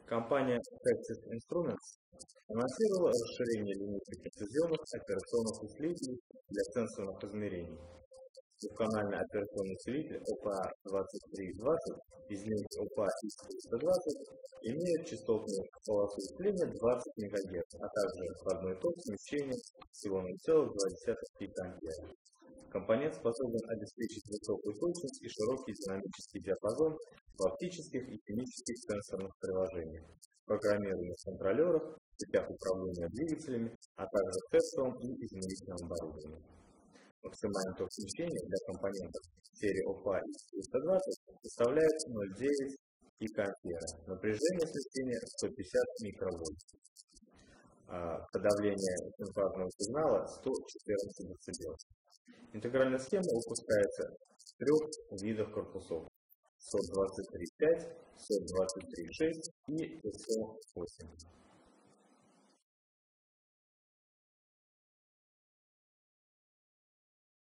Компания Texas Instruments анонсировала расширение линейки прецизионных операционных усилителей для сенсорных измерений. Двухканальный операционный усилитель OPA2320 из линейки OPA X320 имеет частотную полосу усиления 20 МГц, а также входной ток смещения всего 0,2 пикоампера. Компонент способен обеспечить высокую точность и широкий динамический диапазон в оптических и химических сенсорных приложениях, программируемых контролерах, цепях управления двигателями, а также в тестовом и измерительном оборудовании. Максимальный ток смещения для компонентов серии OPA X320 составляет 0,9 пикоампера, напряжение смещения 150 микровольт. Подавление синхронного сигнала 114 дБ. Интегральная схема выпускается в трех видах корпусов: SOT-23.5, SOT-23.6 и SO-8.